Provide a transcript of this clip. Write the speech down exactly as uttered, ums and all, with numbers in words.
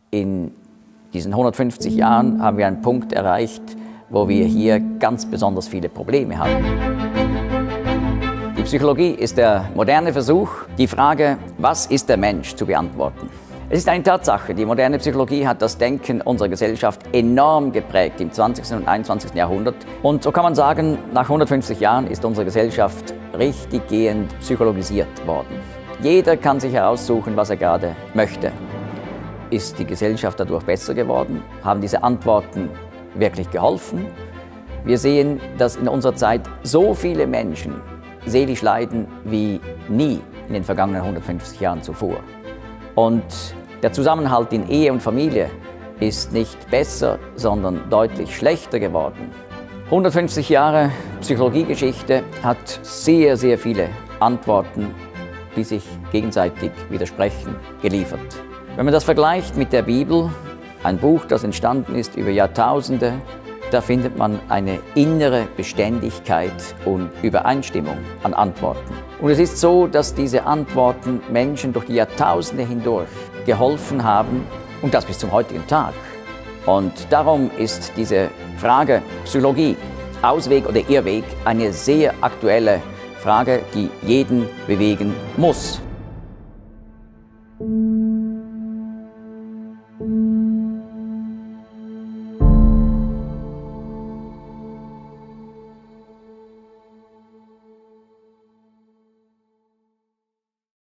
In diesen hundertfünfzig Jahren haben wir einen Punkt erreicht, wo wir hier ganz besonders viele Probleme haben. Die Psychologie ist der moderne Versuch, die Frage, was ist der Mensch, zu beantworten. Es ist eine Tatsache, die moderne Psychologie hat das Denken unserer Gesellschaft enorm geprägt im zwanzigsten und einundzwanzigsten Jahrhundert. Und so kann man sagen, nach hundertfünfzig Jahren ist unsere Gesellschaft richtiggehend psychologisiert worden. Jeder kann sich heraussuchen, was er gerade möchte. Ist die Gesellschaft dadurch besser geworden? Haben diese Antworten wirklich geholfen? Wir sehen, dass in unserer Zeit so viele Menschen seelisch leiden wie nie in den vergangenen hundertfünfzig Jahren zuvor. Und der Zusammenhalt in Ehe und Familie ist nicht besser, sondern deutlich schlechter geworden. hundertfünfzig Jahre Psychologiegeschichte hat sehr, sehr viele Antworten, die sich gegenseitig widersprechen, geliefert. Wenn man das vergleicht mit der Bibel, ein Buch, das entstanden ist über Jahrtausende, da findet man eine innere Beständigkeit und Übereinstimmung an Antworten. Und es ist so, dass diese Antworten Menschen durch die Jahrtausende hindurch geholfen haben und das bis zum heutigen Tag. Und darum ist diese Frage Psychologie, Ausweg oder Irrweg, eine sehr aktuelle Frage, die jeden bewegen muss.